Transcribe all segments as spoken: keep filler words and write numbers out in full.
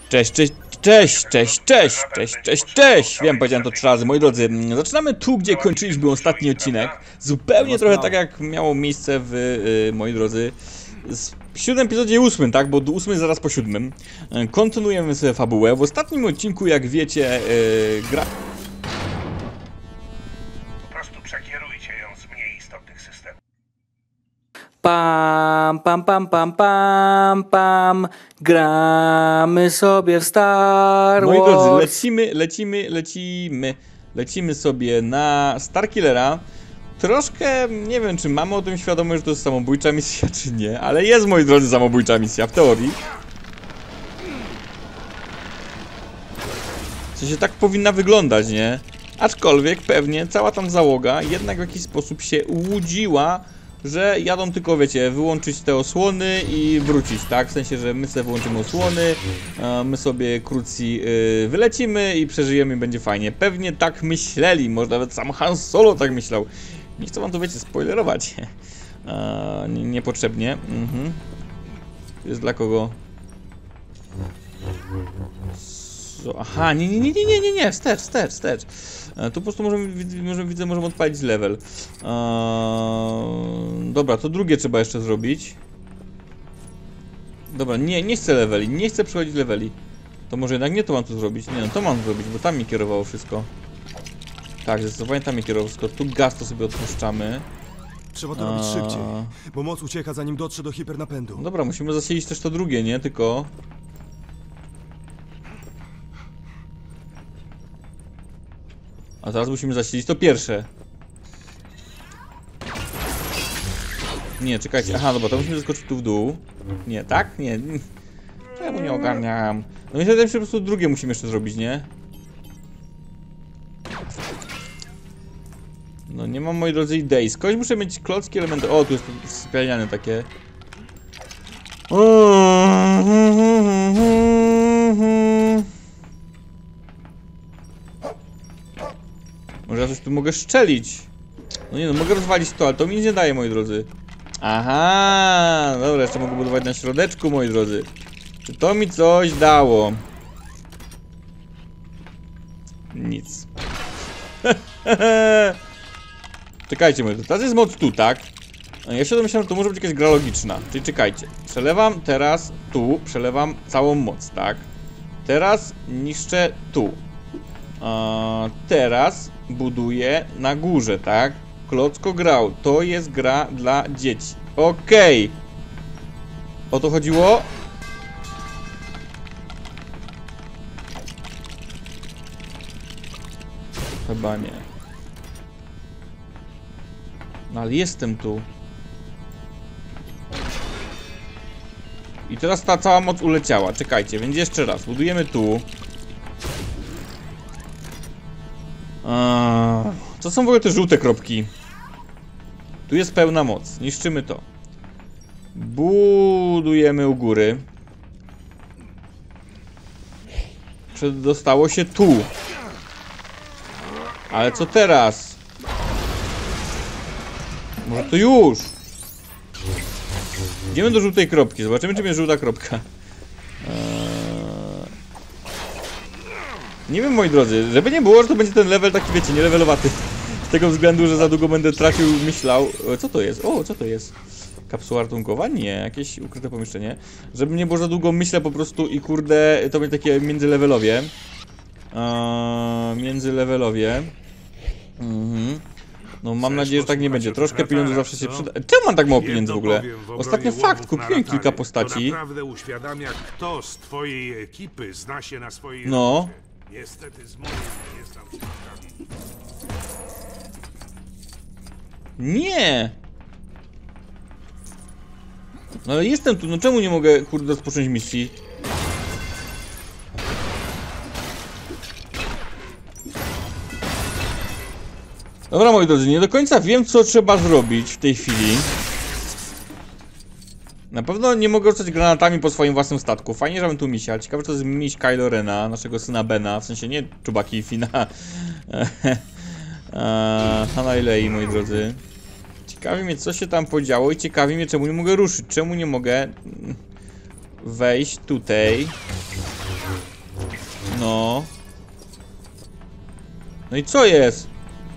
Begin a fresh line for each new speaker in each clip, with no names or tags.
Cześć, cześć, cześć, cześć, cześć, cześć, cześć, cześć! Wiem, powiedziałem to trzy razy, moi drodzy. Zaczynamy tu, gdzie kończyliśmy ostatni odcinek. Zupełnie trochę tak, jak miało miejsce w, yy, moi drodzy, w siódmym epizodzie i ósmym, tak? Bo ósmy jest zaraz po siódmym. Kontynuujemy sobie fabułę. W ostatnim odcinku, jak wiecie, yy, gra...
Po prostu przekierujcie ją z mniej istotnych systemów.
Pam, pam, pam, pam, pam, pam. Gramy sobie w Star Wars.
Moi drodzy, lecimy, lecimy, lecimy, lecimy sobie na Starkillera. Troszkę, nie wiem, czy mamy o tym świadomość, że to jest samobójcza misja, czy nie, ale jest, moi drodzy, samobójcza misja, w teorii. W sensie tak powinna wyglądać, nie? Aczkolwiek pewnie cała tam załoga jednak w jakiś sposób się łudziła, że jadą tylko, wiecie, wyłączyć te osłony i wrócić, tak? W sensie, że my sobie wyłączymy osłony, my sobie krótsi yy, wylecimy i przeżyjemy i będzie fajnie. Pewnie tak myśleli, może nawet sam Han Solo tak myślał. Nie chcę wam to, wiecie, spoilerować. Eee, niepotrzebnie. Mhm. To jest dla kogo? So, aha, nie, nie, nie, nie, nie, nie, nie, wstecz, wstecz, wstecz. Eee, tu po prostu możemy, możemy, widzę, możemy odpalić level. Eee, dobra, to drugie trzeba jeszcze zrobić. Dobra, nie, nie chcę leveli, nie chcę przechodzić leveli. To może jednak nie to mam tu zrobić. Nie, no to mam zrobić, bo tam mi kierowało wszystko. Tak, zdecydowanie tam mi kierowało wszystko. Tu gaz to sobie odpuszczamy.
Trzeba to robić szybciej, bo moc ucieka, zanim dotrze do hipernapędu.
Dobra, musimy zasilić też to drugie, nie? Tylko... A teraz musimy zasilić to pierwsze. Nie, czekajcie. Aha, dobra, to musimy zeskoczyć tu w dół. Nie, tak? Nie. Czemu nie ogarniam? No myślę, że po prostu drugie musimy jeszcze zrobić, nie? No nie mam, moi drodzy, idei. Skądś muszę mieć klocki, elementy. O, tu jest sypialniane takie. Może ja coś tu mogę szczelić. No nie no, mogę rozwalić to, ale to mi nic nie daje, moi drodzy. Aha, dobra, jeszcze mogę budować na środeczku, moi drodzy. Czy to mi coś dało? Nic. Czekajcie, moi drodzy, teraz jest moc tu, tak? Ja się domyślam, że to może być jakaś gra logiczna. Czyli czekajcie, przelewam teraz tu, przelewam całą moc, tak? Teraz niszczę tu. A teraz buduję na górze, tak? Klocko grał, to jest gra dla dzieci. Okej. Okay. O to chodziło? Chyba nie. No ale jestem tu. I teraz ta cała moc uleciała. Czekajcie, więc jeszcze raz. Budujemy tu. Eee, co są w ogóle te żółte kropki? Tu jest pełna moc. Niszczymy to. Budujemy u góry. Przedostało się tu. Ale co teraz? Może to już? Idziemy do żółtej kropki. Zobaczymy, czym jest żółta kropka. Eee... Nie wiem, moi drodzy, żeby nie było, że to będzie ten level taki, wiecie, nielevelowaty. Z tego względu, że za długo będę tracił, myślał. Co to jest? O, co to jest? Kapsuła ratunkowa? Nie, jakieś ukryte pomieszczenie. Żeby nie było za długo, myślę po prostu i kurde, to będzie takie międzylevelowie. Eee, międzylevelowie. Mhm. No mam nadzieję, że tak nie będzie. Troszkę pieniędzy zawsze się przyda. Czemu mam tak mało pieniędzy w ogóle? Ostatnio fakt, kupiłem kilka postaci.
Naprawdę uświadamia, kto z twojej ekipy zna się na swojej
No.
robocie. Niestety z mojej nie znam się prawie.
Nie! No ale jestem tu, no czemu nie mogę, kurde, rozpocząć misji? Dobra, moi drodzy, nie do końca wiem, co trzeba zrobić w tej chwili. Na pewno nie mogę rzucać granatami po swoim własnym statku. Fajnie, że mam tu misia. Ciekawe, czy to jest miś Kylo Rena, naszego syna Bena. W sensie nie Chewbacca i Fina. Hana i Lei, moi drodzy. Ciekawi mnie, co się tam podziało i ciekawi mnie, czemu nie mogę ruszyć. Czemu nie mogę wejść tutaj No. No i co jest?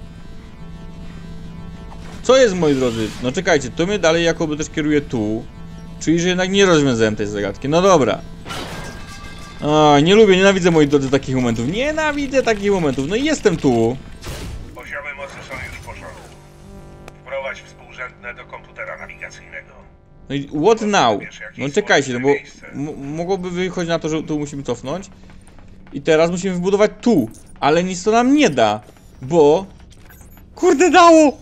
Co jest, moi drodzy? No czekajcie, to mnie dalej jakoby też kieruje tu. Czyli, że jednak nie rozwiązałem tej zagadki. No dobra. A, nie lubię, nienawidzę, moi drodzy, takich momentów. Nienawidzę takich momentów. No i jestem tu.
Poziomy mocy są już w porządku. Wprowadź współrzędne do komputera nawigacyjnego.
No i what now? No czekajcie, no bo mogłoby wychodzić na to, że tu musimy cofnąć. I teraz musimy wybudować tu. Ale nic to nam nie da. Bo... Kurde, dało!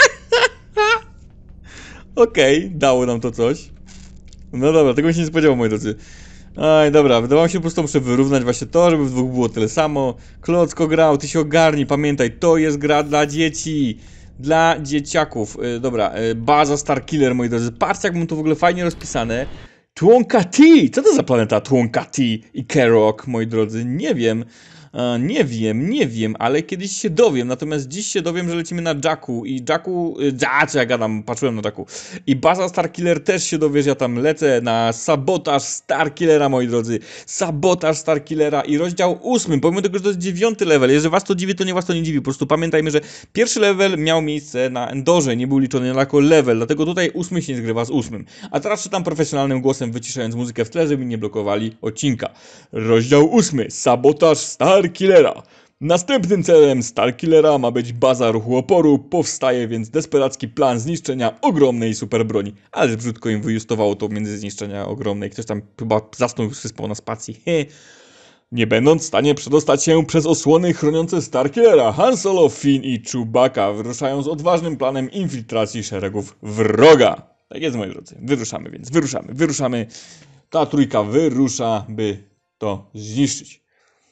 Okej, okay, dało nam to coś. No dobra, tego mi się nie spodziewał, moi drodzy. Aj, dobra, wydawało mi się, po prostu muszę wyrównać właśnie to, żeby w dwóch było tyle samo. Klocko grał, ty się ogarnij, pamiętaj, to jest gra dla dzieci. Dla dzieciaków. Yy, dobra, yy, baza Starkiller, moi drodzy. Patrzcie, jak mam to w ogóle fajnie rozpisane. Tuonkati! Co to za planeta Tuonkati i Kerok, moi drodzy? Nie wiem. E, nie wiem, nie wiem, ale kiedyś się dowiem. Natomiast dziś się dowiem, że lecimy na Jacku. I Jacku... Ja, co ja gadam, patrzyłem na Jacku. I baza Starkiller też się dowie, że ja tam lecę na sabotaż Starkillera, moi drodzy. Sabotaż Starkillera i rozdział ósmy. Pomimo tego, że to jest dziewiąty level. Jeżeli was to dziwi, to nie was to nie dziwi. Po prostu pamiętajmy, że pierwszy level miał miejsce na Endorze. Nie był liczony jako level. Dlatego tutaj ósmy się nie zgrywa z ósmym. A teraz czytam profesjonalnym głosem, wyciszając muzykę w tle, żeby nie blokowali odcinka. Rozdział ósmy. Sabotaż Starkillera. Starkillera. Następnym celem Starkillera ma być baza ruchu oporu, powstaje więc desperacki plan zniszczenia ogromnej superbroni. Ale brzydko im wyjustowało to między zniszczenia ogromnej. Ktoś tam chyba zasnął wyspał na spacji. He. Nie będąc w stanie przedostać się przez osłony chroniące Starkillera, Han Solo, Finn i Chewbacca wyruszają z odważnym planem infiltracji szeregów wroga. Tak jest, moi drodzy. Wyruszamy więc, wyruszamy, wyruszamy. Ta trójka wyrusza, by to zniszczyć.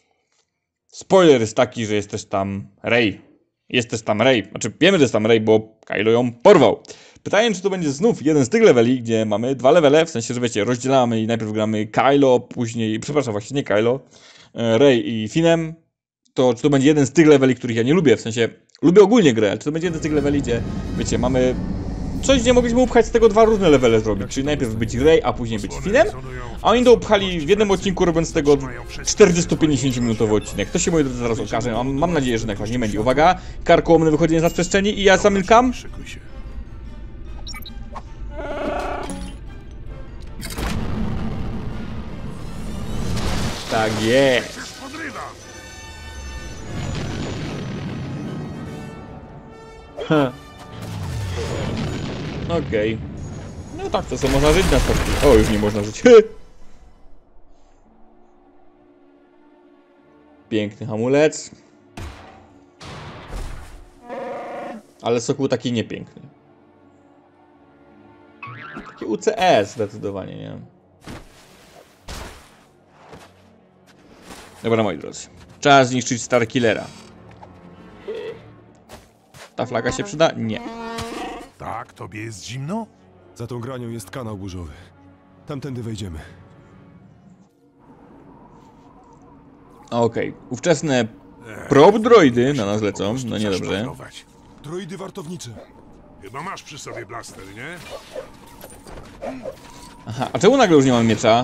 Spoiler jest taki, że jest też tam Rey. Jest też tam Rey. Znaczy wiemy, że jest tam Rey, bo Kylo ją porwał. Pytanie, czy to będzie znów jeden z tych leveli, gdzie mamy dwa levele, w sensie, że wiecie, rozdzielamy i najpierw gramy Kylo, później, przepraszam, właśnie nie Kylo, Rey i Finnem. To czy to będzie jeden z tych leveli, których ja nie lubię, w sensie, lubię ogólnie grę, ale czy to będzie jeden z tych leveli, gdzie, wiecie, mamy coś, gdzie mogliśmy upchać z tego dwa różne levele zrobić, czyli najpierw być Rey, a później być Finnem, a oni to upchali w jednym odcinku, robiąc z tego czterdziesto-pięćdziesięciominutowy odcinek. To się, moi drodzy, zaraz okaże. Mam, mam nadzieję, że tak nie będzie. Uwaga, karkołomne wychodzenie z nadprzestrzeni i ja zamykam. Tak jest. Okej. Okay. No tak, to co można żyć na statku. O, już nie można żyć. Piękny hamulec. Ale sokół taki niepiękny. Taki U C S zdecydowanie, nie? Dobra, moi drodzy. Czas zniszczyć Starkillera. Ta flaga się przyda? Nie.
Tak, tobie jest zimno?
Za tą granią jest kanał burzowy. Tamtędy wejdziemy.
Okej, okay. Ówczesne prop droidy na nas lecą, no niedobrze.
Droidy wartownicze.
Chyba masz przy sobie blaster, nie?
Aha, a czemu nagle już nie mam miecza?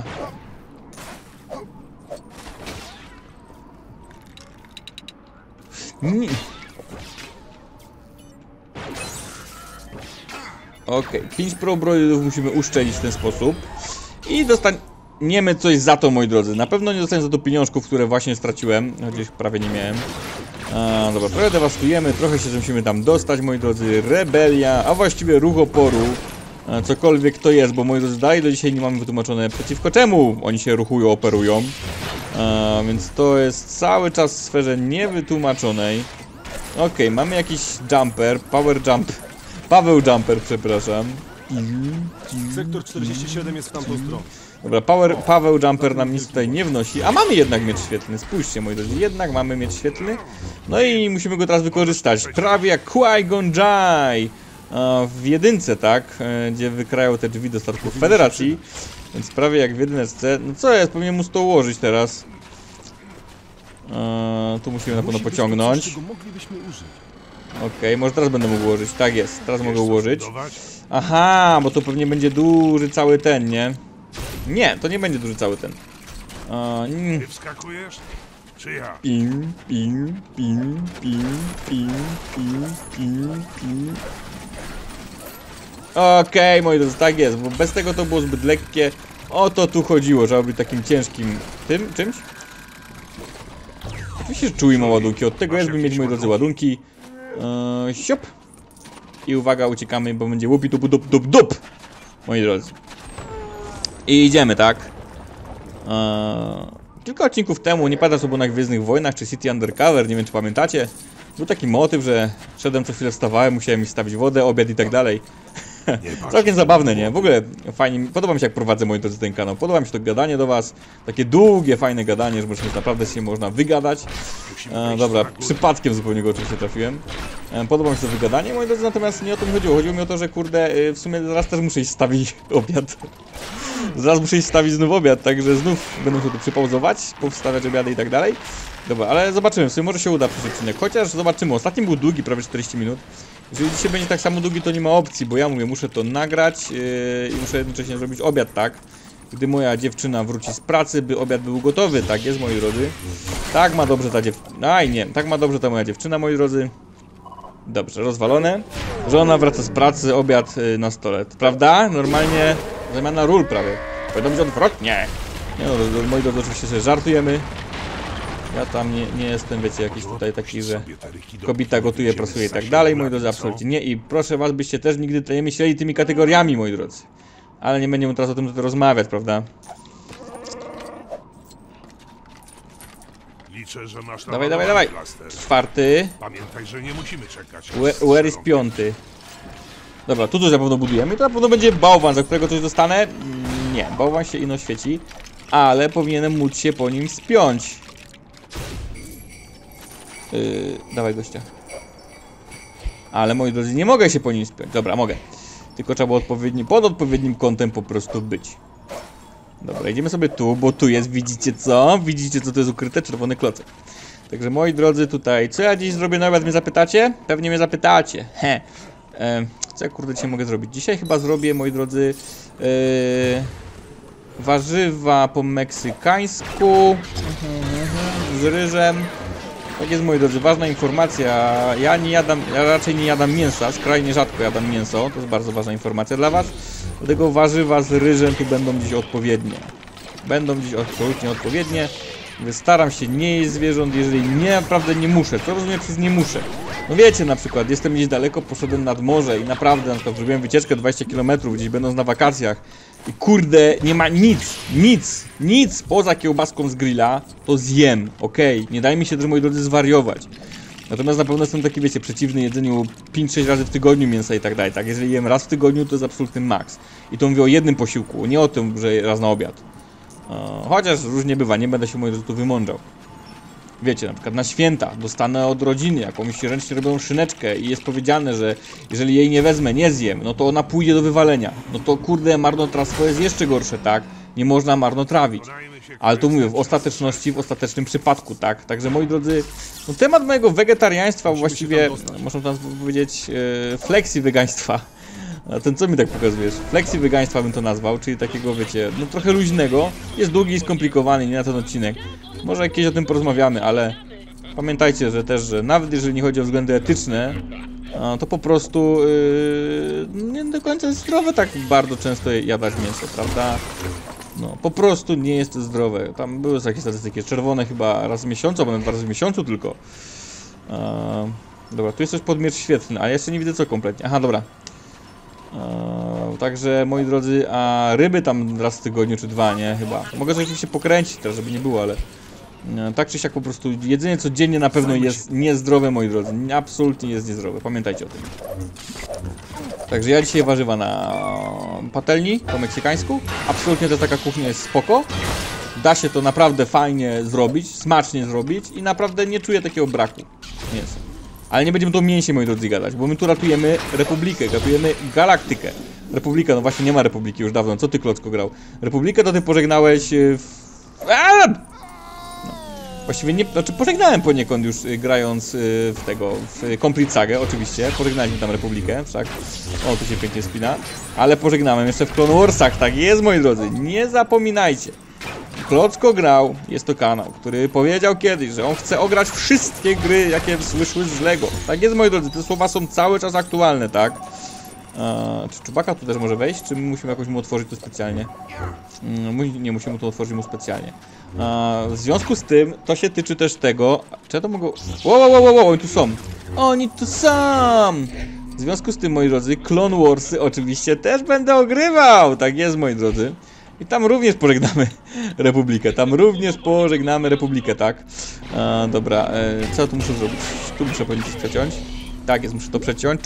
Nie. Okej, okay. pięć pro droidów musimy uszczelić w ten sposób. I dostaniemy coś za to, moi drodzy. Na pewno nie dostaniemy za to pieniążków, które właśnie straciłem. Chociaż prawie nie miałem. A, dobra, trochę dewastujemy, trochę się musimy tam dostać, moi drodzy. Rebelia, a właściwie ruch oporu. A, cokolwiek to jest, bo moi drodzy, dalej do dzisiaj nie mamy wytłumaczone, przeciwko czemu oni się ruchują, operują. A, więc to jest cały czas w sferze niewytłumaczonej. Okej, okay, mamy jakiś jumper, power jump. Paweł Jumper, przepraszam.
Sektor czterdzieści siedem jest w tamtą stronę.
Dobra, power, Paweł Jumper nam nic tutaj nie wnosi. A mamy jednak miecz świetlny, spójrzcie, moi drodzy. Jednak mamy miecz świetlny. No i musimy go teraz wykorzystać. Prawie jak Qui-Gon Jinn w jedynce, tak? Gdzie wykrają te drzwi do statków Federacji. Więc prawie jak w jedynce. No co jest? Powinien móc to ułożyć teraz. Eee, tu musimy na pewno pociągnąć. Okej, okay, może teraz będę mógł ułożyć. Tak jest, teraz mogę ułożyć. Aha, bo to pewnie będzie duży cały ten, nie? Nie, to nie będzie duży cały ten. A, mm.
Ty wskakujesz? Czy ja?
Pim, pim, pim, pim, pim, pim, pim, pim. Okej, moi drodzy, tak jest, bo bez tego to było zbyt lekkie. O to tu chodziło, żeby być takim ciężkim tym, czymś? Oczywiście, że czuj ma ładunki, od tego jest, by mieć, moi drodzy, ładunki. Eee, siop. I uwaga, uciekamy, bo będzie łupi dup dup dup dup, moi drodzy. I idziemy, tak? Eee, kilka odcinków temu, nie pamiętam, co było na Gwiezdnych Wojnach, czy City Undercover, nie wiem, czy pamiętacie. Był taki motyw, że szedłem co chwilę, wstawałem, musiałem mi stawić wodę, obiad i tak dalej. Całkiem zabawne, nie? W ogóle fajnie, mi- podoba mi się, jak prowadzę, moi drodzy, ten kanał. Podoba mi się to gadanie do was. Takie długie, fajne gadanie, że możecie naprawdę się można wygadać. E, dobra, przypadkiem zupełnie go oczywiście trafiłem. E, podoba mi się to wygadanie, moi drodzy, natomiast nie o to mi chodziło. Chodziło mi o to, że kurde, y, w sumie zaraz też muszę iść stawić obiad. Zaraz muszę iść stawić znów obiad, także znów będę musiał tu przypauzować, powstawiać obiady i tak dalej. Dobra, ale zobaczymy, w sumie może się uda przez odcinek, chociaż zobaczymy. Ostatni był długi, prawie czterdzieści minut. Jeżeli dzisiaj będzie tak samo długi, to nie ma opcji, bo ja mówię, muszę to nagrać yy, i muszę jednocześnie zrobić obiad, tak? Gdy moja dziewczyna wróci z pracy, by obiad był gotowy, tak jest, moi drodzy. Tak ma dobrze ta dziewczyna, aj nie, tak ma dobrze ta moja dziewczyna, moi drodzy. Dobrze, rozwalone. Żona wraca z pracy, obiad yy, na stole, prawda? Normalnie zamiana ról prawie. Powinno być odwrotnie. Nie no, moi drodzy, oczywiście sobie żartujemy. Ja tam nie, nie jestem, wiecie, jakiś tutaj taki, że kobieta gotuje, pracuje i tak dalej, moi drodzy, absolutnie nie. I proszę was, byście też nigdy tutaj nie myśleli tymi kategoriami, moi drodzy. Ale nie będziemy teraz o tym tutaj rozmawiać, prawda?
Liczę, że masz
Dawaj, dawaj, dawaj. Czwarty.
Pamiętaj, że nie musimy czekać.
Where, where is piąty? Dobra, tu coś na pewno budujemy i to na pewno będzie bałwan, za którego coś dostanę. Mm, Nie, bałwan się ino świeci, ale powinienem móc się po nim spiąć. Yy, dawaj gościa. Ale moi drodzy, nie mogę się po nim spiąć. Dobra, mogę. Tylko trzeba było odpowiedni, pod odpowiednim kątem po prostu być. Dobra, idziemy sobie tu, bo tu jest, widzicie co? Widzicie, co to jest ukryte? Czerwony klocek. Także moi drodzy, tutaj, co ja dziś zrobię na obiad, mnie zapytacie? Pewnie mnie zapytacie. He. E, co ja kurde dzisiaj mogę zrobić? Dzisiaj chyba zrobię, moi drodzy, e, warzywa po meksykańsku z ryżem. Tak jest, moi drodzy, ważna informacja. Ja nie jadam, ja raczej nie jadam mięsa, skrajnie rzadko jadam mięso. To jest bardzo ważna informacja dla was. Dlatego warzywa z ryżem tu będą dziś odpowiednie. Będą dziś absolutnie odpowiednie. Staram się nie jeść zwierząt, jeżeli nie, naprawdę nie muszę. Co rozumiem przez nie muszę? No wiecie, na przykład, jestem gdzieś daleko, poszedłem nad morze i naprawdę, na przykład, zrobiłem wycieczkę dwadzieścia kilometrów, gdzieś będąc na wakacjach i kurde, nie ma nic, nic, nic poza kiełbaską z grilla, to zjem, okej, okay. Nie daj mi się też, moi drodzy, zwariować. Natomiast na pewno jestem taki, wiecie, przeciwny jedzeniu pięć sześć razy w tygodniu mięsa i tak dalej, tak? Jeżeli jem raz w tygodniu, to jest absolutny maks. I to mówię o jednym posiłku, nie o tym, że raz na obiad. Chociaż różnie bywa, nie będę się, moi drodzy, tu wymądrzał. Wiecie, na przykład na święta dostanę od rodziny jakąś ręcznie robioną szyneczkę i jest powiedziane, że jeżeli jej nie wezmę, nie zjem, no to ona pójdzie do wywalenia. No to kurde, marnotrawstwo jest jeszcze gorsze, tak? Nie można marnotrawić. Ale to mówię, w ostateczności, w ostatecznym przypadku, tak? Także, moi drodzy, no temat mojego wegetariaństwa, właściwie, można tam powiedzieć, e, flexi wegaństwa. A ten co mi tak pokazujesz? Flexi wegaństwa bym to nazwał, czyli takiego, wiecie, no trochę luźnego. Jest długi i skomplikowany, nie na ten odcinek. Może jakieś o tym porozmawiamy, ale pamiętajcie, że też, że nawet jeżeli nie chodzi o względy etyczne, to po prostu yy, nie do końca jest zdrowe tak bardzo często jadać mięso, prawda? No, po prostu nie jest to zdrowe. Tam były takie statystyki, czerwone chyba raz w miesiącu, albo nawet dwa razy w miesiącu tylko. Eee, dobra, tu jest coś pod miecz świetlny, ale jeszcze nie widzę co kompletnie. Aha, dobra. Eee, także, moi drodzy, a ryby tam raz w tygodniu czy dwa, nie? Chyba. Mogę coś oczywiście pokręcić teraz, żeby nie było, ale e, tak czy siak po prostu jedzenie codziennie na pewno jest niezdrowe, moi drodzy. Absolutnie jest niezdrowe. Pamiętajcie o tym. Także ja dzisiaj warzywa na patelni po meksykańsku. Absolutnie to taka kuchnia jest spoko. Da się to naprawdę fajnie zrobić, smacznie zrobić i naprawdę nie czuję takiego braku mięsa. Ale nie będziemy tu o mięsie, moi drodzy, gadać, bo my tu ratujemy Republikę, ratujemy galaktykę. Republika, no właśnie nie ma Republiki już dawno, co ty, Klocko, grał? Republikę to ty pożegnałeś w... No. Właściwie nie, znaczy pożegnałem poniekąd już grając w tego, w Complete Sagę, oczywiście, pożegnaliśmy tam Republikę, wszak, o tu się pięknie spina, ale pożegnałem jeszcze w Clone Warsach, tak jest, moi drodzy, nie zapominajcie. Klocko grał. Jest to kanał, który powiedział kiedyś, że on chce ograć wszystkie gry, jakie wyszły z Lego. Tak jest, moi drodzy, te słowa są cały czas aktualne, tak? Eee, czy Czubaka tu też może wejść, czy my musimy jakoś mu otworzyć to specjalnie? Mm, nie, musimy to otworzyć mu specjalnie. Eee, w związku z tym, to się tyczy też tego... Czy ja to mogę... Wow, wow, wow, wow, oni tu są! Oni tu są! W związku z tym, moi drodzy, Clone Warsy oczywiście też będę ogrywał! Tak jest, moi drodzy. I tam również pożegnamy Republikę, tam również pożegnamy Republikę, tak? E, dobra, e, co ja tu muszę zrobić? Tu muszę powiedzieć przeciąć. Tak jest, muszę to przeciąć.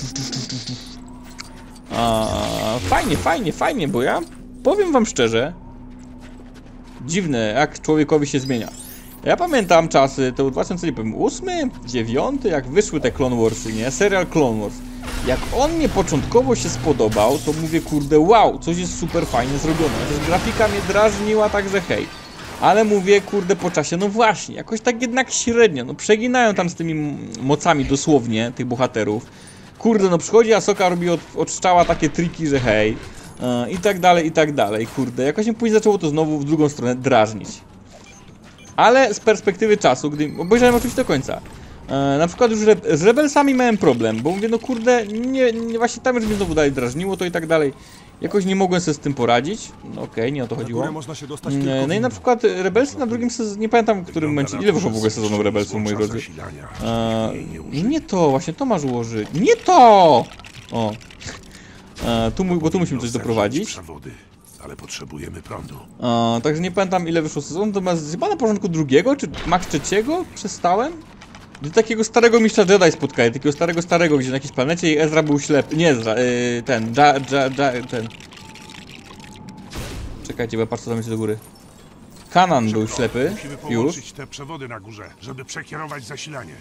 A, fajnie, fajnie, fajnie, bo ja powiem wam szczerze, dziwne, jak człowiekowi się zmienia. Ja pamiętam czasy, to był dwa tysiące ósmy, dziewiąty, jak wyszły te Clone Warsy, nie? Serial Clone Wars. Jak on mnie początkowo się spodobał, to mówię, kurde, wow, coś jest super fajnie zrobione. Też grafika mnie drażniła, także hej. Ale mówię, kurde, po czasie, no właśnie, jakoś tak jednak średnio, no przeginają tam z tymi mocami dosłownie tych bohaterów. Kurde, no przychodzi Ahsoka, robi od, od strzała takie triki, że hej. Yy, I tak dalej, i tak dalej, kurde. Jakoś mi później zaczęło to znowu w drugą stronę drażnić. Ale z perspektywy czasu, gdy obejrzałem oczywiście do końca. E, na przykład już re z Rebelsami miałem problem, bo mówię, no kurde, nie, nie właśnie tam już mnie znowu dalej drażniło to i tak dalej. Jakoś nie mogłem sobie z tym poradzić. No okej, okay, nie o to chodziło.
Można się dostać
e, no i na przykład Rebelsy na drugim sezonie, nie pamiętam w którym momencie, ile wyszło w ogóle sezonów Rebelsów, moi drodzy. E, nie to, właśnie to masz ułożyć. Nie to! O. E, tu, bo tu musimy coś doprowadzić.
Ale potrzebujemy prądu.
E, także nie pamiętam ile wyszło sezon, natomiast chyba na początku drugiego, czy max trzeciego przestałem? Do takiego starego mistrza Jedi spotkałem, takiego starego, starego, gdzie na jakiejś planecie i Ezra był ślepy. Nie Ezra, yy, ten, ja, ja, ja, ten. Czekajcie, bo ja patrzę, co tam jest do góry. Kanan był ślepy,
Musimy
już.
połączyć te przewody na górze, żeby przekierować zasilanie.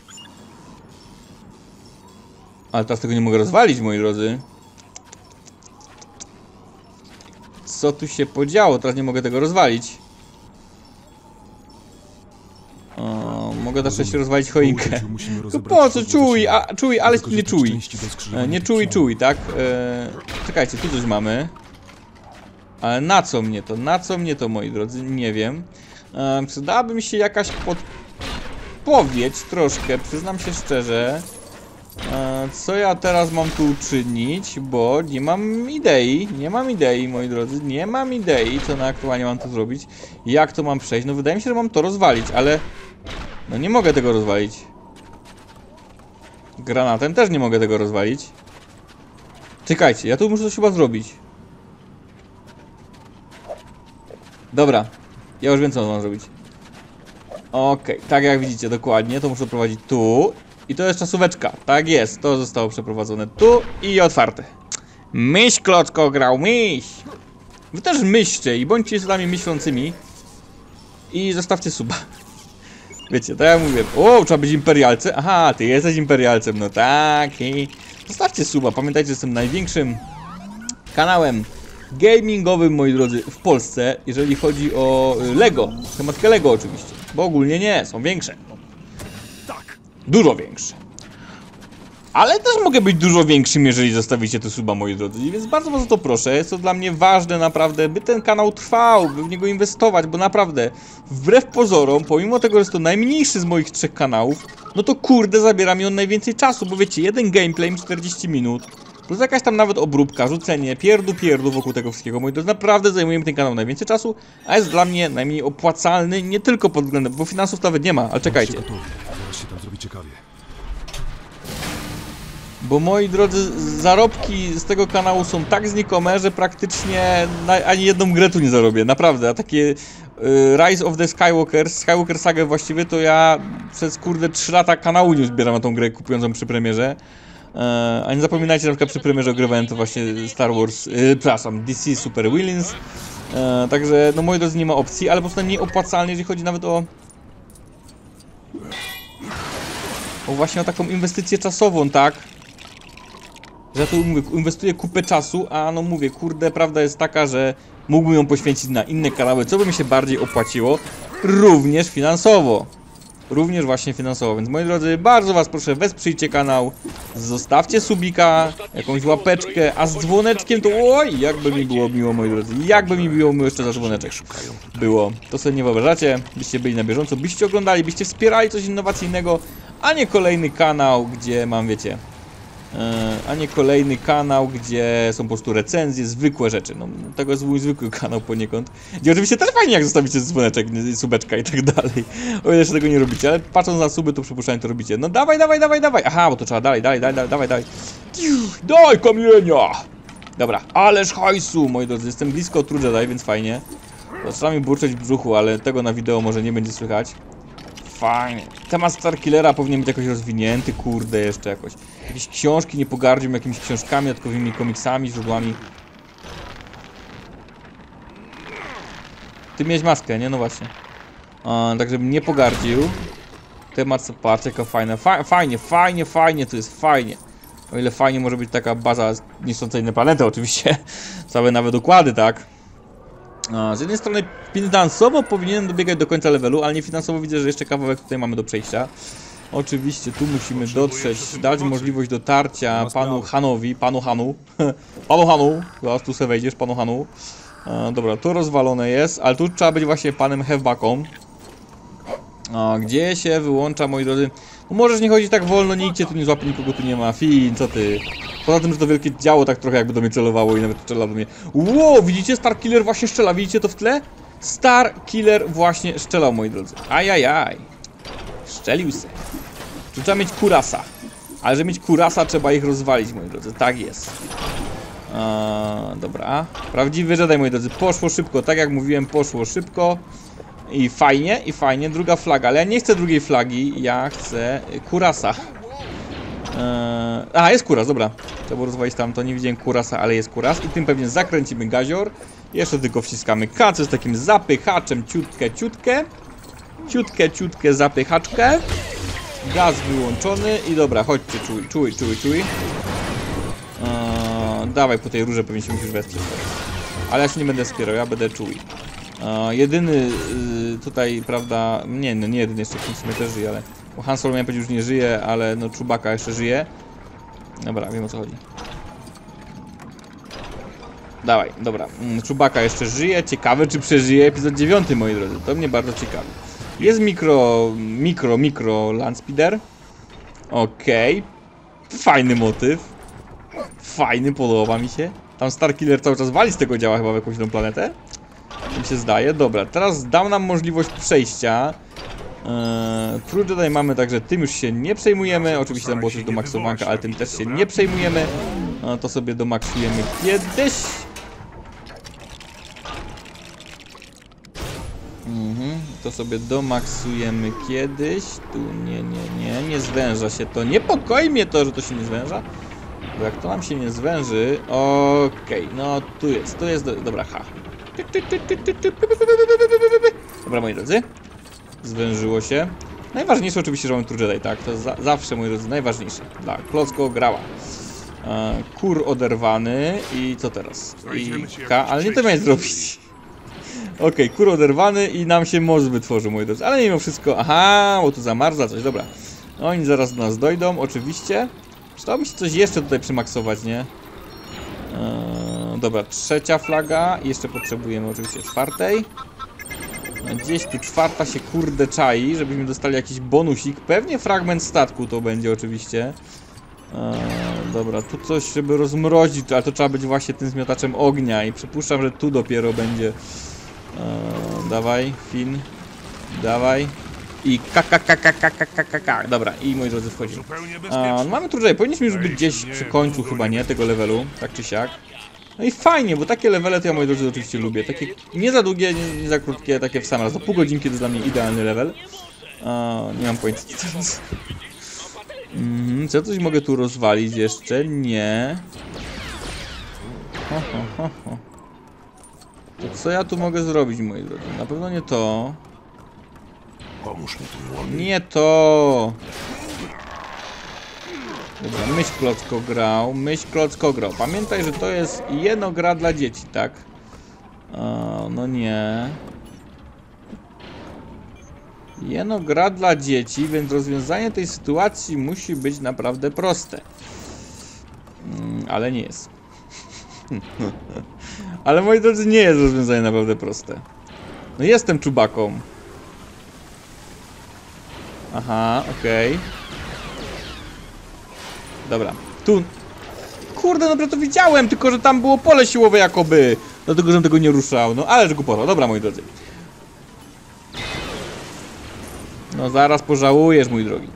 Ale teraz tego nie mogę rozwalić, moi drodzy. Co tu się podziało? Teraz nie mogę tego rozwalić. O, mogę też jeszcze rozwalić choinkę. No po co czuj, a czuj, ale nie czuj. Nie czuj, czuj, tak? E, czekajcie, tu coś mamy. Ale na co mnie to? Na co mnie to, moi drodzy? Nie wiem. E, przydałaby mi się jakaś podpowiedź troszkę, przyznam się szczerze. E, co ja teraz mam tu uczynić, bo nie mam idei, nie mam idei, moi drodzy, nie mam idei, co na aktualnie mam to zrobić, jak to mam przejść. No wydaje mi się, że mam to rozwalić, ale no nie mogę tego rozwalić. Granatem też nie mogę tego rozwalić. Czekajcie, ja tu muszę coś chyba zrobić. Dobra, ja już wiem, co mam zrobić. Okej, okay, tak jak widzicie, dokładnie, to muszę prowadzić tu. I to jest czasóweczka, tak jest, to zostało przeprowadzone tu i otwarte. Myś Klocko grał, myś! Wy też myślcie i bądźcie z nami myślącymi. I zostawcie suba. Wiecie, tak jak mówię, o, trzeba być imperialcem. Aha, ty jesteś imperialcem, no tak. I zostawcie suba, pamiętajcie, że jestem największym kanałem gamingowym, moi drodzy, w Polsce, jeżeli chodzi o Lego, tematykę Lego oczywiście, bo ogólnie nie, są większe. Dużo większe. Ale też mogę być dużo większym, jeżeli zostawicie tu suba, moi drodzy. Więc bardzo was o to proszę. Jest to dla mnie ważne, naprawdę, by ten kanał trwał, by w niego inwestować, bo naprawdę, wbrew pozorom, pomimo tego, że jest to najmniejszy z moich trzech kanałów, no to kurde, zabiera mi on najwięcej czasu, bo wiecie, jeden gameplay czterdzieści minut, plus jakaś tam nawet obróbka, rzucenie, pierdu, pierdu wokół tego wszystkiego, moi drodzy, naprawdę zajmuje mi ten kanał najwięcej czasu, a jest dla mnie najmniej opłacalny, nie tylko pod względem, bo finansów nawet nie ma, ale czekajcie.
Zaraz się tam zrobi ciekawie.
Bo moi drodzy, zarobki z tego kanału są tak znikome, że praktycznie na, ani jedną grę tu nie zarobię, naprawdę, a takie y, Rise of the Skywalker, Skywalker Saga właściwie, to ja przez kurde trzy lata kanału nie zbieram na tą grę, kupując ją przy premierze. E, a nie zapominajcie, że na przykład przy premierze ogrywałem to właśnie Star Wars, yy, przepraszam, D C Super Villains. E, także, no moi drodzy, nie ma opcji, ale po prostu nieopłacalny, jeżeli chodzi nawet o... O właśnie o taką inwestycję czasową, tak? Że ja tu mówię, inwestuję kupę czasu, a no mówię, kurde, prawda jest taka, że mógłbym ją poświęcić na inne kanały, co by mi się bardziej opłaciło, również finansowo. również właśnie finansowo. Więc moi drodzy, bardzo was proszę, wesprzyjcie kanał, zostawcie subika, jakąś łapeczkę, a z dzwoneczkiem to oj, jakby mi było miło, moi drodzy, jakby mi było miło jeszcze za dzwoneczek było. To sobie nie wyobrażacie, byście byli na bieżąco, byście oglądali, byście wspierali coś innowacyjnego, a nie kolejny kanał, gdzie mam, wiecie, a nie kolejny kanał, gdzie są po prostu recenzje, zwykłe rzeczy. No, tego jest mój zwykły kanał poniekąd. Gdzie oczywiście też fajnie, jak zostawicie dzwoneczek, subeczka i tak dalej. O ile jeszcze tego nie robicie, ale patrząc na suby, to przypuszczam, to robicie. No dawaj, dawaj, dawaj, dawaj. Aha, bo to trzeba dalej, dalej, dalej, dawaj, dawaj. Daj kamienia! Dobra, ależ hajsu, moi drodzy. Jestem blisko True Jedi, więc fajnie. Zaczyna mi burczeć w brzuchu, ale tego na wideo może nie będzie słychać. Fajnie. Temat Starkillera powinien być jakoś rozwinięty, kurde, jeszcze jakoś. Jakieś książki, nie pogardził jakimiś książkami, dodatkowymi komiksami, źródłami. Ty miałeś maskę, nie? No właśnie. A, tak, żebym nie pogardził. Temat, patrz, jaka fajna. Fa fajnie, fajnie, fajnie, to jest fajnie. O ile fajnie może być taka baza niszcząca inne planety, oczywiście. Całe nawet układy, tak? A, z jednej strony finansowo powinienem dobiegać do końca levelu, ale nie finansowo widzę, że jeszcze kawałek tutaj mamy do przejścia. Oczywiście tu musimy dotrzeć, dać możliwość dotarcia panu Hanowi, panu Hanu. Panu Hanu, zaraz tu sobie wejdziesz, panu Hanu. A, dobra, to rozwalone jest, ale tu trzeba być właśnie panem Hewbaką. A, gdzie się wyłącza, moi drodzy? No możesz nie chodzić tak wolno, nie idźcie, tu nie złapie, nikogo tu nie ma. Fin, co ty? Poza tym, że to wielkie działo tak trochę jakby do mnie celowało i nawet strzela do mnie. Wow, widzicie? Starkiller właśnie strzela, widzicie to w tle? Starkiller właśnie strzelał, moi drodzy. Ajajaj. Szczelił se. Tu trzeba mieć kurasa. Ale żeby mieć kurasa, trzeba ich rozwalić, moi drodzy. Tak jest. Eee, dobra. Prawdziwy Jedi, moi drodzy. Poszło szybko, tak jak mówiłem, poszło szybko. I fajnie, i fajnie. Druga flaga, ale ja nie chcę drugiej flagi. Ja chcę kurasa. Eee, a, jest kuras, dobra. Trzeba było rozwalić tamto, nie widziałem kurasa, ale jest kuras. I tym pewnie zakręcimy gazior. Jeszcze tylko wciskamy K, co z takim zapychaczem, ciutkę, ciutkę. Ciutkę, ciutkę, zapychaczkę. Gaz wyłączony i dobra, chodźcie, czuj, czuj, czuj, czuj. Eee, dawaj, po tej rurze pewnie się musisz wesprzeć. Ale ja się nie będę wspierał, ja będę czuj. Eee, jedyny y, tutaj, prawda, nie, no nie jedyny, jeszcze w sumie też żyje, ale... Bo Han Solo miałem powiedzieć, już nie żyje, ale no Chewbacca jeszcze żyje. Dobra, wiem o co chodzi. Dawaj, dobra. Chewbacca jeszcze żyje. Ciekawe, czy przeżyje epizod dziewiąty, moi drodzy. To mnie bardzo ciekawi. Jest mikro, mikro, mikro Landspeeder. Okej. Okay. Fajny motyw. Fajny, podoba mi się. Tam Starkiller cały czas wali z tego działa chyba w jakąś tą planetę. Mi się zdaje. Dobra, teraz dał nam możliwość przejścia. Eee, True Jedi mamy, także tym już się nie przejmujemy. Oczywiście tam było coś do maksowanka, ale tym też się nie przejmujemy. Eee, to sobie domaksujemy kiedyś. Mhm, to sobie domaksujemy kiedyś. Tu nie, nie, nie, nie zwęża się to. Niepokoi mnie to, że to się nie zwęża. Bo jak to nam się nie zwęży... Okej, okay, no tu jest, tu jest... Do... Dobra, ha. Dobra, moi drodzy. Zwężyło się. Najważniejsze oczywiście, że mamy True Jedi, tak? To za zawsze, moi drodzy, najważniejsze. Dla klocko grała. E, kur oderwany i co teraz? I K, ale nie to miałem zrobić. Okej, okay, kur oderwany i nam się most wytworzył, moi drodzy. Ale mimo wszystko, aha, bo tu zamarza coś, dobra. Oni zaraz do nas dojdą, oczywiście. Przydałoby się coś jeszcze tutaj przymaksować, nie? Eee, dobra, trzecia flaga. I jeszcze potrzebujemy oczywiście czwartej. Gdzieś tu czwarta się kurde czai, żebyśmy dostali jakiś bonusik. Pewnie fragment statku to będzie oczywiście. Eee, dobra, tu coś, żeby rozmrozić, ale to trzeba być właśnie tym zmiotaczem ognia. I przypuszczam, że tu dopiero będzie... Eee, dawaj, Finn. Dawaj. I kakakakakakakakak. Dobra, i moi drodzy wchodzimy. A, no mamy trudniej, powinniśmy już być gdzieś przy końcu chyba, nie? Tego levelu, tak czy siak. No i fajnie, bo takie levele to ja, moi drodzy, oczywiście lubię. Takie nie za długie, nie, nie za krótkie, takie w sam raz. Za pół godzinki to jest dla mnie idealny level. A, nie mam pojęcia co teraz. Mhm, czy ja coś mogę tu rozwalić jeszcze? Nie. Ho, ho, ho, ho. To co ja tu mogę zrobić, moi drodzy? Na pewno nie to.
Pomóż mi tu, młody.
Nie to! Dobra, myśl klocko grał, myśl klocko grał. Pamiętaj, że to jest jedno gra dla dzieci, tak? O, no nie. Jeno gra dla dzieci, więc rozwiązanie tej sytuacji musi być naprawdę proste. Mm, ale nie jest. Ale moi drodzy, nie jest rozwiązanie naprawdę proste. No jestem czubaką. Aha, okej. Okay. Dobra, tu... Kurde, dobra, to widziałem, tylko że tam było pole siłowe jakoby. Dlatego, żebym tego nie ruszał. No, ależ głupota. Dobra, moi drodzy. No, zaraz pożałujesz, mój drogi.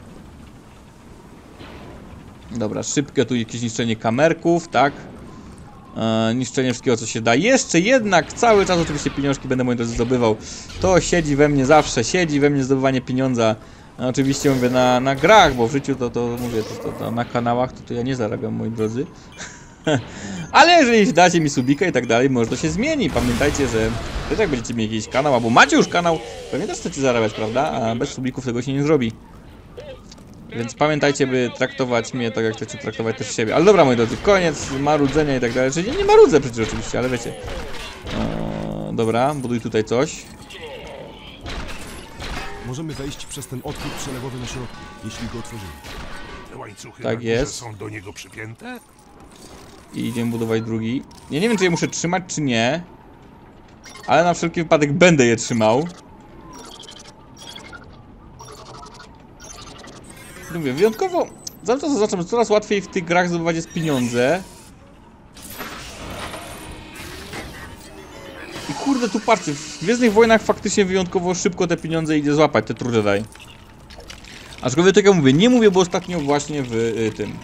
Dobra, szybkie tu jakieś niszczenie kamerków, tak? E, niszczenie wszystkiego, co się da. Jeszcze jednak cały czas oczywiście pieniążki będę, moi drodzy, zdobywał. To siedzi we mnie zawsze, siedzi we mnie zdobywanie pieniądza. No, oczywiście mówię na, na grach, bo w życiu to, to mówię, to, to, to na kanałach to, to ja nie zarabiam, moi drodzy. Ale jeżeli dacie mi subika i tak dalej, może to się zmieni. Pamiętajcie, że też jak będziecie mieli jakiś kanał, albo macie już kanał, pewnie też chcecie zarabiać, prawda? A bez subików tego się nie zrobi. Więc pamiętajcie, by traktować mnie tak, jak chcecie traktować też siebie. Ale dobra, moi drodzy, koniec marudzenia i tak dalej. Czyli nie marudzę przecież oczywiście, ale wiecie. Eee, dobra, buduj tutaj coś.
Możemy wejść przez ten otwór przelewowy na środku, jeśli go otworzymy.
Te łańcuchy
Tak
na górze
jest.
są do niego przypięte?
I idziemy budować drugi. Ja nie wiem, czy je muszę trzymać, czy nie. Ale na wszelki wypadek będę je trzymał. Mówię, wyjątkowo... Cały czas zaznaczam, że coraz łatwiej w tych grach zdobywać jest pieniądze. I kurde, tu patrzcie, w Gwiezdnych Wojnach faktycznie wyjątkowo szybko te pieniądze idzie złapać, te True Jedi. Aczkolwiek tak jak mówię, nie mówię, bo ostatnio właśnie w y, tym...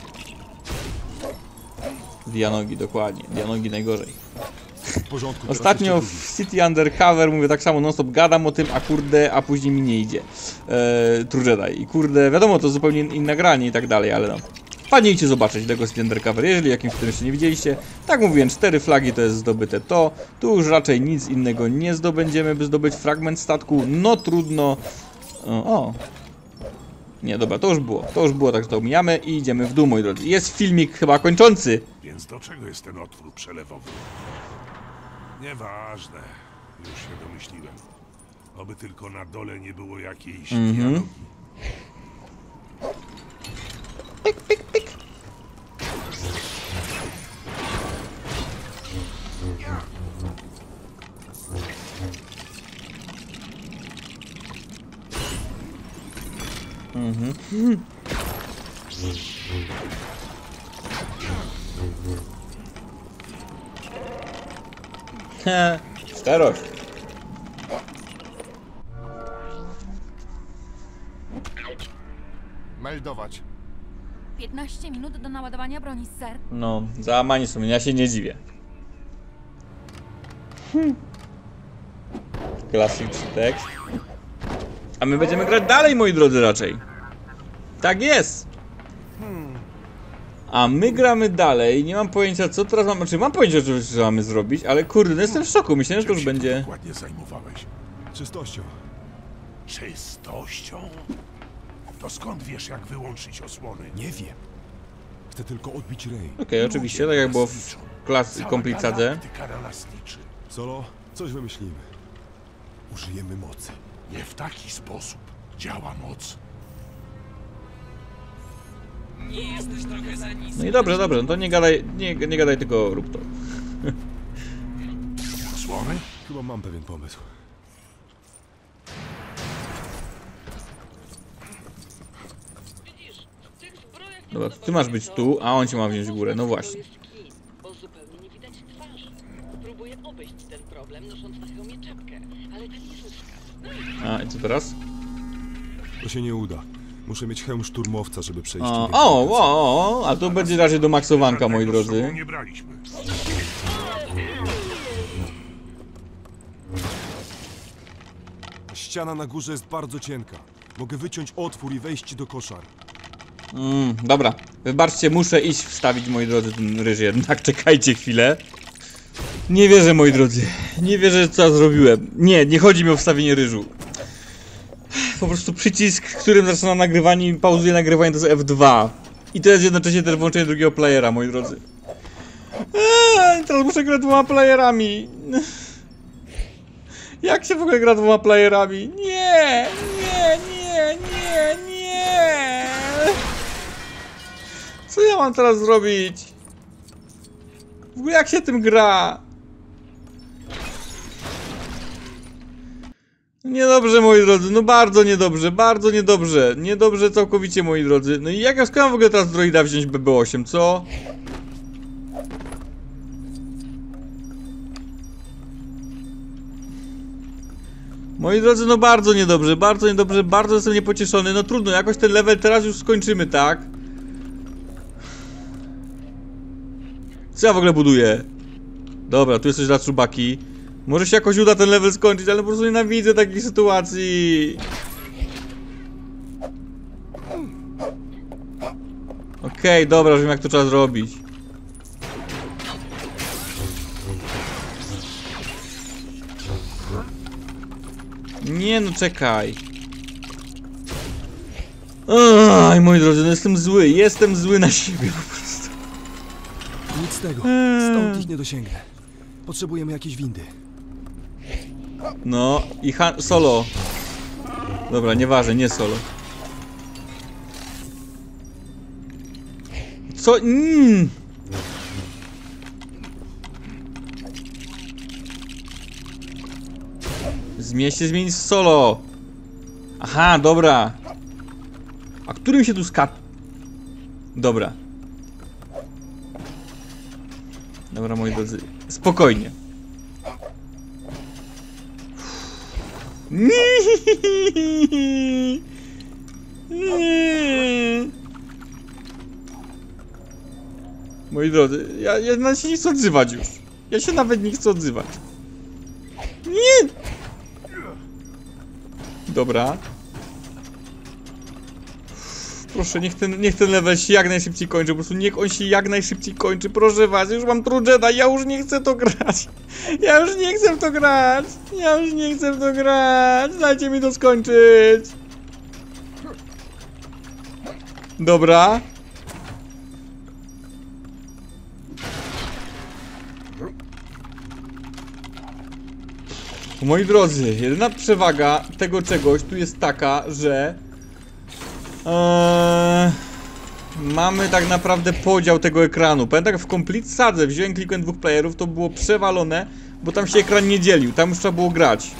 Dianogi, dokładnie. Dianogi najgorzej.
W porządku, teraz
Ostatnio
jeszcze
w City Undercover mówię tak samo non stop gadam o tym, a kurde, a później mi nie idzie. Eee, True Jedi. I kurde, wiadomo, to zupełnie inna granie i tak dalej, ale no. Wpadnijcie zobaczyć tego City Undercover, jeżeli jakimś tym jeszcze nie widzieliście. Tak mówiłem, cztery flagi to jest zdobyte to. Tu już raczej nic innego nie zdobędziemy, by zdobyć fragment statku. No trudno. O. o. Nie, dobra, to już było. To już było, tak że to omijamy i idziemy w dół, moi drodzy. Jest filmik chyba kończący.
Więc do czego jest ten otwór przelewowy? Nieważne. Już się domyśliłem. Oby tylko na dole nie było jakiejś
Mhm.
dialogi.
Pyk, pyk, pyk. Mhm. He, starość.
Meldować.
piętnaście minut do naładowania broni, ser.
No, załamani są, ja się nie dziwię. Hmm. Klasyczny tekst. A my będziemy grać dalej, moi drodzy, raczej. Tak jest. A my gramy dalej, nie mam pojęcia co teraz mam, znaczy mam pojęcie oczywiście co mamy zrobić, ale kurde, no jestem w szoku, myślałem, że to już
Czym się
będzie...
dokładnie zajmowałeś?
Czystością.
Czystością? To skąd wiesz, jak wyłączyć osłony?
Nie wiem. Chcę tylko odbić rej.
Okej, okay, oczywiście, tak jak było w klas
Cała
komplicadze.
galaktyka na nas liczy.
Solo, coś wymyślimy. Użyjemy mocy.
Nie w taki sposób działa moc.
No i dobrze, dobrze, no to nie gadaj, nie, nie gadaj, tylko rób to.
Osłony?
Chyba mam pewien pomysł.
Dobra, ty masz być tu, a on cię ma wziąć w górę, no właśnie.
Bo zupełnie nie widać twarzy. Próbuję obejść ten problem, nosząc na hełmie czapkę, ale ten nie zyska.
A, i co teraz?
To się nie uda. Muszę mieć hełm szturmowca, żeby przejść.
O, o, o, o, a to będzie raczej do maksowanka, moi
Żadnego z
drodzy.
sobą nie braliśmy.
Ściana na górze jest bardzo cienka. Mogę wyciąć otwór i wejść do koszar.
Mm, dobra, wybaczcie, muszę iść wstawić, moi drodzy, ten ryż jednak, czekajcie chwilę. Nie wierzę, moi drodzy, nie wierzę, co ja zrobiłem. Nie, nie chodzi mi o wstawienie ryżu. Po prostu przycisk, którym zaczynam nagrywanie i pauzuję nagrywanie, to jest F dwa. I to jest jednocześnie też włączenie drugiego playera, moi drodzy. Eee, teraz muszę grać dwoma playerami. Jak się w ogóle gra dwoma playerami? Nie, nie, mam teraz zrobić? W ogóle jak się tym gra? Niedobrze, moi drodzy, no bardzo niedobrze, bardzo niedobrze. Niedobrze całkowicie, moi drodzy. No i jak ja skąd mam w ogóle teraz droida wziąć B B osiem, co? Moi drodzy, no bardzo niedobrze, bardzo niedobrze, bardzo jestem niepocieszony. No trudno, jakoś ten level teraz już skończymy, tak? Co ja w ogóle buduję? Dobra, tu jest coś dla Czubaki. Może się jakoś uda ten level skończyć, ale po prostu nienawidzę takich sytuacji. Okej, okay, dobra, już wiem jak to trzeba zrobić. Nie no, czekaj. Aj, moi drodzy, no jestem zły, jestem zły na siebie po prostu.
Nic z tego. Stąd ich nie dosięgnę. Potrzebujemy jakiejś windy.
No i Han Solo. Dobra, nieważne, nie Solo. Co? Mm. Zmień się zmienić z Solo. Aha, dobra. A którym się tu skat... Dobra. Dobra, moi drodzy. Spokojnie. Moi drodzy, ja, ja nawet się nie chcę odzywać już. Ja się nawet nie chcę odzywać. Nie! Dobra. Proszę, niech ten, niech ten level się jak najszybciej kończy. Po prostu niech on się jak najszybciej kończy. Proszę was, już mam True Jedi, ja już nie chcę to grać. Ja już nie chcę w to grać. Ja już nie chcę w to grać. Dajcie mi to skończyć. Dobra. Moi drodzy, jedyna przewaga tego czegoś tu jest taka, że Eee, mamy tak naprawdę podział tego ekranu. Pamiętam jak w Complete Sadze wziąłem klikłem dwóch playerów, to było przewalone, bo tam się ekran nie dzielił, tam już trzeba było grać.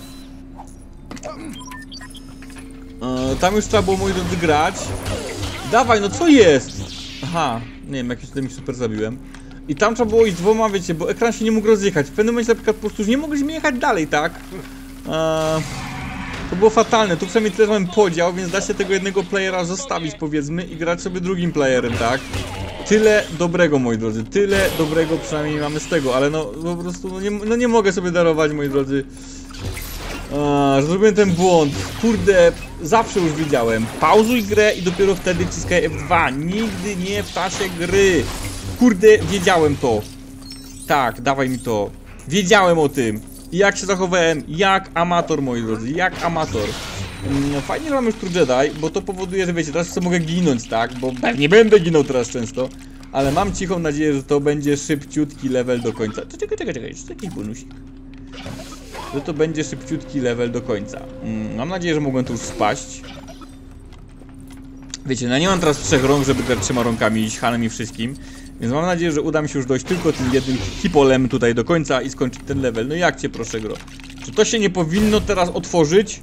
Eee, tam już trzeba było, moi drodzy, grać. Dawaj, no co jest? Aha, nie wiem, jakiś tutaj mi super zabiłem. I tam trzeba było iść dwoma, wiecie, bo ekran się nie mógł rozjechać. W pewnym momencie na przykład po prostu już nie mogliśmy jechać dalej, tak? Eee, To było fatalne, tu przynajmniej też mamy podział, więc da się tego jednego playera zostawić, powiedzmy, i grać sobie drugim playerem, tak? Tyle dobrego, moi drodzy, tyle dobrego przynajmniej mamy z tego, ale no po prostu, no nie, no nie mogę sobie darować, moi drodzy, a, że zrobiłem ten błąd. Kurde, zawsze już wiedziałem, pauzuj grę i dopiero wtedy wciskaj F dwa, nigdy nie w czasie gry. Kurde, wiedziałem to. Tak, dawaj mi to. Wiedziałem o tym. Jak się zachowałem? Jak amator, moi drodzy, jak amator. No, fajnie, że mam już True Jedi, bo to powoduje, że wiecie, teraz sobie mogę ginąć, tak? Bo pewnie będę ginął teraz często. Ale mam cichą nadzieję, że to będzie szybciutki level do końca. Czekaj, czekaj, czekaj, jeszcze jakiś bonusik. Że to będzie szybciutki level do końca. Mam nadzieję, że mogłem tu już spaść. Wiecie, no nie mam teraz trzech rąk, żeby grać trzema rąkami, Hanem i wszystkim. Więc mam nadzieję, że uda mi się już dojść tylko tym jednym hipolem tutaj do końca i skończyć ten level. No jak cię proszę, gro? Czy to się nie powinno teraz otworzyć?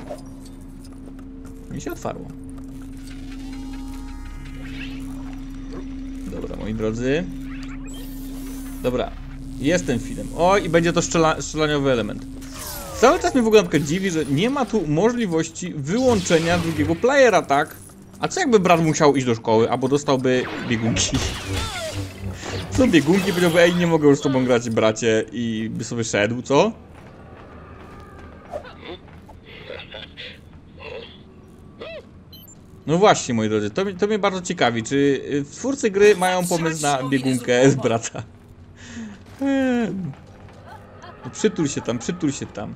Mi się otwarło. Dobra, moi drodzy. Dobra, jest ten film. O, i będzie to strzela strzelaniowy element. Cały czas mnie w ogóle na przykład dziwi, że nie ma tu możliwości wyłączenia drugiego playera, tak? A co jakby brat musiał iść do szkoły, albo dostałby biegunki? Co biegunki, powiedziałby, ej, nie mogę już z tobą grać, bracie, i by sobie szedł, co? No właśnie, moi drodzy, to, to mnie bardzo ciekawi, czy twórcy gry mają pomysł na biegunkę z brata? No, przytul się tam, przytul się tam.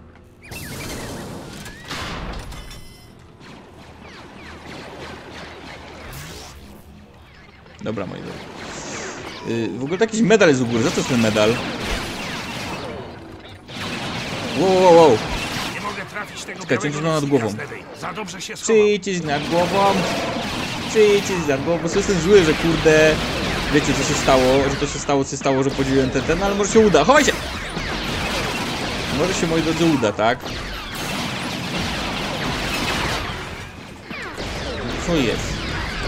Dobra, moi drodzy. Yy, w ogóle jakiś medal jest u góry. Za co jest ten medal? Wow, wow, wow.
Nie mogę trafić tego
Czekaj,
białego
ciągle nad głową.
Za dobrze się schowam.
Przycisk nad głową. przycisk, bo po prostu jestem zły, że kurde... Wiecie co się stało, że to się stało, co się stało, że podzieliłem ten, ten, ale może się uda. Chowaj się! Może się, moi drodzy, uda, tak? Co jest?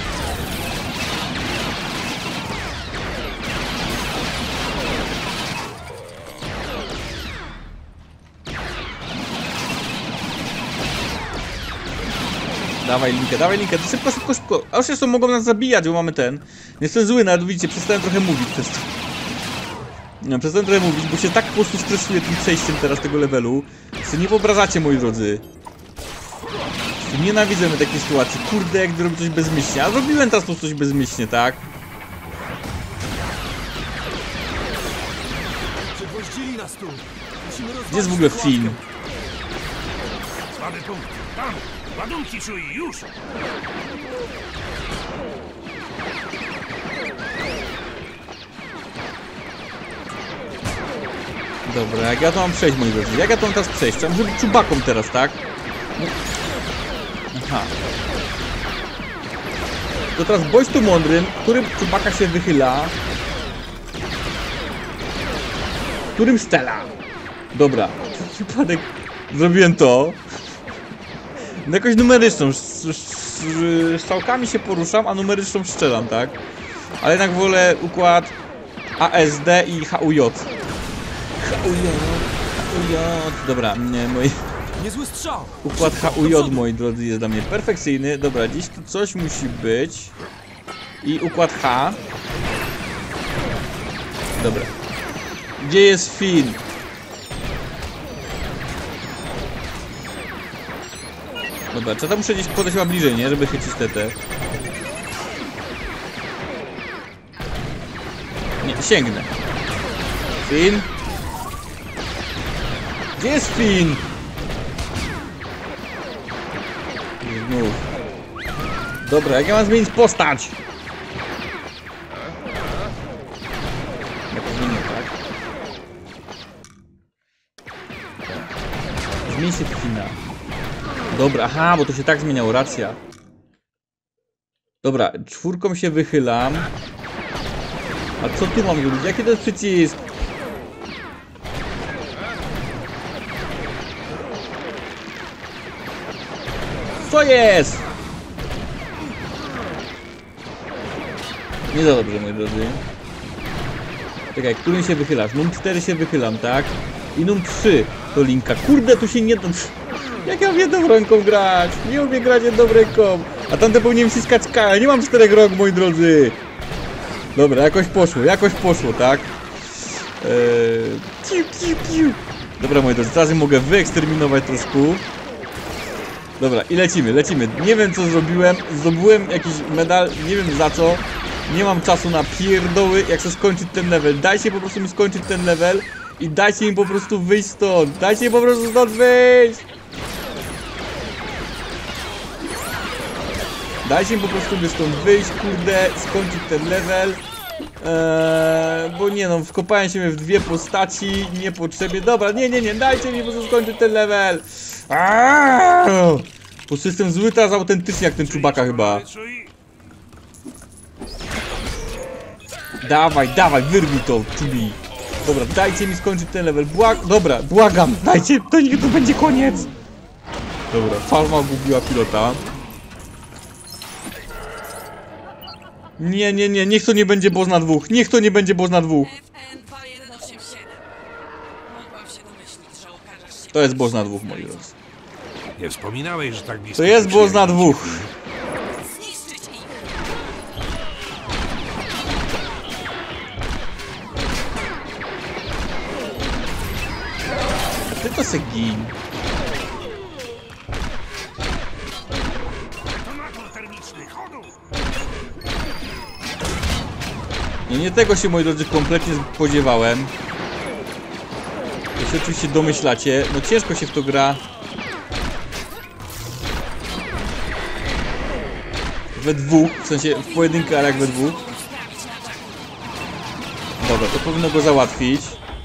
Dawaj linkę, dawaj linkę, szybko, szybko, szybko. A już jeszcze mogą nas zabijać, bo mamy ten. Jestem zły, nawet widzicie, przestałem trochę mówić przez to. No, przestałem trochę mówić, bo się tak po prostu stresuję tym przejściem teraz tego levelu. Co nie wyobrażacie, moi drodzy. Nienawidzę takiej sytuacji. Kurde, jak robię coś bezmyślnie. A zrobiłem teraz po prostu coś bezmyślnie, tak?
Przygwoździli nas tu. Musimy rozwalić
Gdzie jest w ogóle
pułapkę.
film?
Słaby punkt. Tam! Ładunki czuj, już!
Dobra, jak ja to mam przejść, moi drodzy? Jak ja to mam teraz przejść? Trzeba być czubaką teraz, tak? No. Aha. To teraz bądź tu mądrym, którym czubaka się wychyla. Którym stela. Dobra, przez przypadek zrobiłem to. No jakoś numeryczną. Strzałkami się poruszam, a numeryczną strzelam, tak? Ale jednak wolę układ A S D i H U J. H U J, H U J. Dobra, nie, moi...
Niezły strzał.
Układ H U J, moi drodzy, jest dla mnie perfekcyjny. Dobra, dziś tu coś musi być. I układ H. Dobra. Gdzie jest Finn? Dobra, czy tam muszę gdzieś podejść chyba bliżej, nie? Żeby chycić te te. Nie, sięgnę. Finn? Gdzie jest Finn? Znów. Dobra, jak ja mam zmienić postać? Ja to zmienię, tak? Zmień się Finna. Dobra, aha, bo to się tak zmieniało, racja. Dobra, czwórką się wychylam. A co tu mam zrobić? Jaki to jest przycisk? Co jest? Nie za dobrze, moi drodzy. Czekaj, którym się wychylasz? Num cztery się wychylam, tak? I num trzy to linka. Kurde, tu się nie da... Jak ja wiem jedną ręką grać? Nie umiem grać jedną ręką. A tamte powinienem ściskać K, ale nie mam czterech rąk, moi drodzy. Dobra, jakoś poszło, jakoś poszło, tak? Eee... Piu, piu, piu. Dobra, moi drodzy, teraz mogę wyeksterminować troszkę. Dobra, i lecimy, lecimy. Nie wiem, co zrobiłem. Zdobyłem jakiś medal, nie wiem za co. Nie mam czasu na pierdoły, jak chcę skończyć ten level. Dajcie po prostu mi skończyć ten level i dajcie mi po prostu wyjść stąd. Dajcie mi po prostu stąd wyjść. Dajcie mi po prostu by stąd wyjść, kurde, skończyć ten level. Eee, bo nie no, wkopałem się w dwie postaci niepotrzebnie. Dobra, nie, nie, nie, dajcie mi po prostu skończyć ten level. Aaaa! Po prostu jestem zły teraz autentycznie jak ten czubaka chyba. Dawaj, dawaj, wyrwij to, czubi. Dobra, dajcie mi skończyć ten level. Błag... Dobra, błagam, dajcie, to niech to będzie koniec. Dobra, farma gubiła pilota. Nie, nie, nie, niech to nie będzie boss na dwóch. Niech to nie będzie boss na dwóch. To jest boss na dwóch, moi drodzy.
Nie wspominałeś, że tak blisko...
To jest boss na dwóch. A ty to se gin. Nie, nie tego się, moi drodzy, kompletnie spodziewałem. To się oczywiście domyślacie. No ciężko się w to gra. We dwóch, w sensie w pojedynkę, ale jak we dwóch. Dobra, to powinno go załatwić.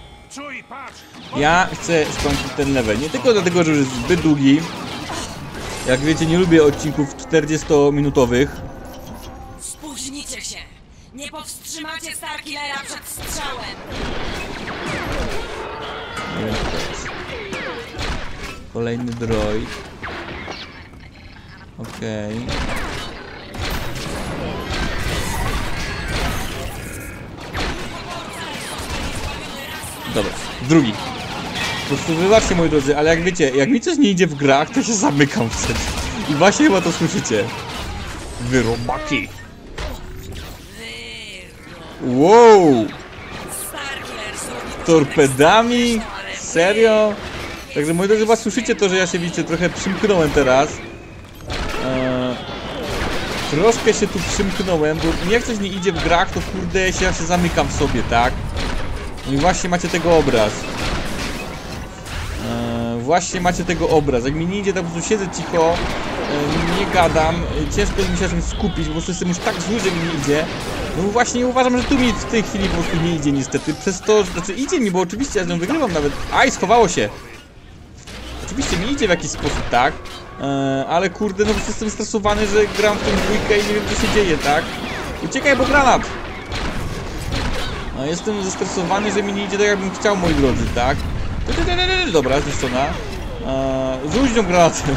Ja chcę skończyć ten level. Nie tylko dlatego, że już jest zbyt długi. Jak wiecie, nie lubię odcinków czterdziestominutowych.
Nie powstrzymacie Starkillera przed strzałem!
Nie wiem, co to jest. Kolejny droid. Okej. Okay. Dobra, drugi. Po prostu wybaczcie, moi drodzy, ale jak wiecie, jak mi coś nie idzie w grach, to się zamykam wtedy. I właśnie chyba to słyszycie. Wyrobaki. Wow! Torpedami? Serio? Także moi drodzy, chyba słyszycie to, że ja się, widzicie, trochę przymknąłem teraz. Eee, troszkę się tu przymknąłem, bo mi jak coś nie idzie w grach, to kurde się, ja się zamykam w sobie, tak? No i właśnie macie tego obraz. Eee, właśnie macie tego obraz. Jak mi nie idzie, to po prostu siedzę cicho, e, nie gadam, e, ciężko mi się czymś skupić, po prostu jestem już tak zły, że mi nie idzie. No właśnie uważam, że tu mi w tej chwili po prostu nie idzie niestety, przez to, że, znaczy idzie mi, bo oczywiście ja z nią wygrywam nawet. Aj, schowało się! Oczywiście mi idzie w jakiś sposób, tak? Eee, ale kurde, no po prostu jestem stresowany, że gram w tą dwójkę i nie wiem, co się dzieje, tak? Uciekaj, bo granat! No, jestem zestresowany, że mi nie idzie tak, jakbym chciał, moi drodzy, tak? Dobra, zniszczona. Eee, rzuć nią granatem.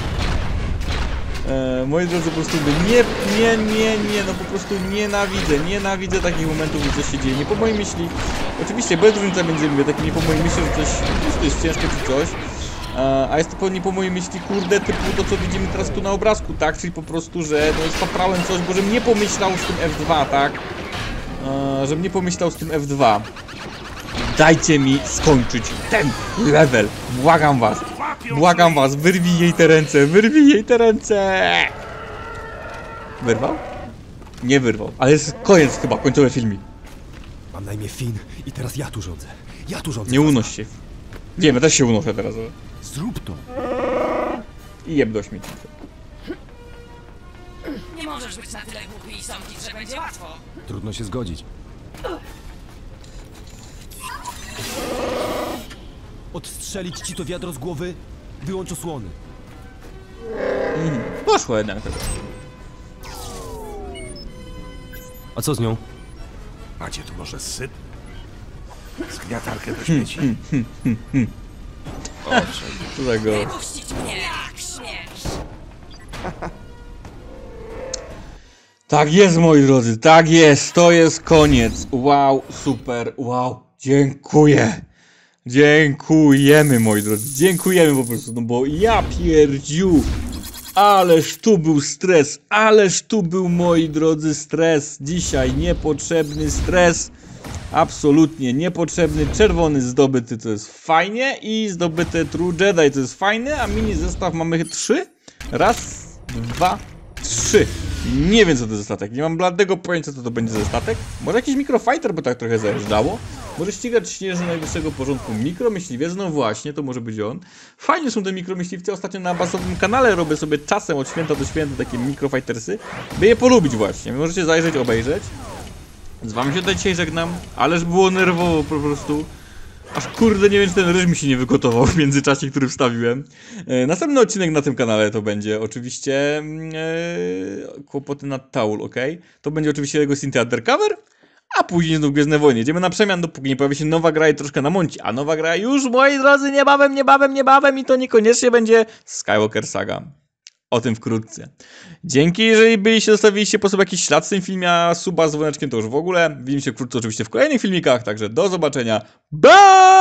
Eee, moi drodzy, po prostu nie, nie, nie, nie, no po prostu nienawidzę, nienawidzę takich momentów, gdzie coś się dzieje, nie po mojej myśli. Oczywiście bez różnicy między innymi, takie nie po mojej myśli, że coś po prostu jest ciężkie czy coś. Eee, a jest to nie po mojej myśli, kurde, typu to, co widzimy teraz tu na obrazku, tak? Czyli po prostu, że no spaprałem coś, bo żebym nie pomyślał z tym F dwa, tak? Eee, żebym nie pomyślał z tym F dwa. Dajcie mi skończyć ten level. Błagam was. Błagam was. Wyrwij jej te ręce. Wyrwij jej te ręce. Wyrwał? Nie wyrwał. Ale jest koniec chyba. Końcowy filmik.
Mam na imię Finn i teraz ja tu rządzę. Ja tu rządzę.
Nie unoś się. Wiem, ja też się unoszę teraz. Ale...
Zrób to.
I jeb do śmieci.
Nie możesz być na tyle głupi i sądzić, że będzie łatwo.
Trudno się zgodzić. Odstrzelić ci to wiadro z głowy? Wyłącz osłony.
Mm, poszło jednak tego.
A co z nią?
Macie tu może syp? Zgniatarkę do śmieci.
Co za go.
Puścić mnie, jak śmiesz!
Tak jest, moi drodzy, tak jest, to jest koniec. Wow, super, wow, dziękuję. Dziękujemy, moi drodzy, dziękujemy po prostu, no bo ja pierdziu. Ależ tu był stres, ależ tu był, moi drodzy, stres. Dzisiaj niepotrzebny stres. Absolutnie niepotrzebny, czerwony zdobyty, to jest fajnie. I zdobyte True Jedi, to jest fajne. A mini zestaw mamy trzy. Raz, dwa, trzy. Nie wiem, co to za statek, nie mam bladego pojęcia, co to będzie za statek. Może jakiś mikrofighter, bo tak trochę zajeżdżało. Może ścigacz śnieżny najwyższego porządku mikromyśliwiec, no właśnie, to może być on. Fajnie są te mikromyśliwce, ostatnio na basowym kanale robię sobie czasem od święta do święta takie mikrofightersy, by je polubić właśnie, możecie zajrzeć, obejrzeć. Z wami się tutaj dzisiaj żegnam, ależ było nerwowo po prostu. Aż kurde, nie wiem, czy ten ryż mi się nie wygotował w międzyczasie, który wstawiłem. E, następny odcinek na tym kanale to będzie oczywiście e, kłopoty nad Taul, ok? To będzie oczywiście Lego City Undercover, a później znów Gwiezdne Wojny. Jedziemy na przemian, dopóki nie pojawi się nowa gra i troszkę na monci. A nowa gra już, moi drodzy, niebawem, niebawem, niebawem i to niekoniecznie będzie Skywalker Saga. O tym wkrótce. Dzięki, jeżeli byliście, zostawiliście po sobie jakiś ślad w tym filmie, a suba z dzwoneczkiem to już w ogóle. Widzimy się wkrótce oczywiście w kolejnych filmikach, także do zobaczenia. Bye!